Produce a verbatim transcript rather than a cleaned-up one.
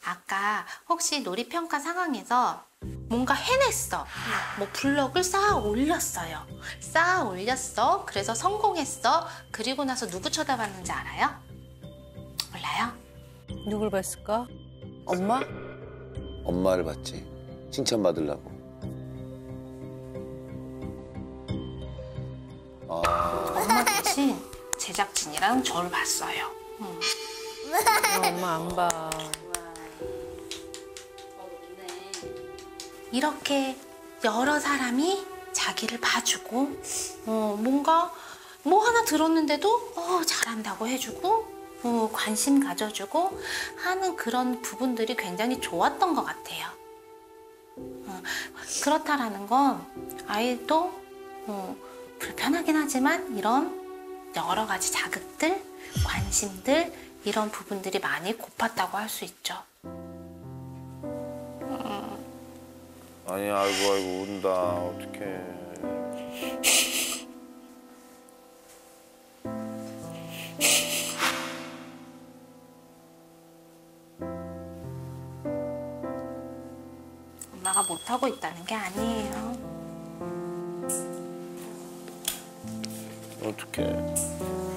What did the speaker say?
아까 혹시 놀이평가 상황에서 뭔가 해냈어. 뭐 블럭을 쌓아 올렸어요. 쌓아 올렸어. 그래서 성공했어. 그리고 나서 누구 쳐다봤는지 알아요? 몰라요? 누굴 봤을까? 엄마? 엄마를 봤지. 칭찬받으려고. 아, 엄마 대신 제작진이랑 저를 봤어요. 응. 어, 엄마 안 봐. 이렇게 여러 사람이 자기를 봐주고 어, 뭔가 뭐 하나 들었는데도 어, 잘한다고 해주고 어, 관심 가져주고 하는 그런 부분들이 굉장히 좋았던 것 같아요. 어, 그렇다라는 건 아이도 어, 불편하긴 하지만 이런 여러 가지 자극들, 관심들 이런 부분들이 많이 고팠다고 할 수 있죠. 아니, 아이고, 아이고, 운다. 어떡해. 엄마가 못하고 있다는 게 아니에요. 어떡해.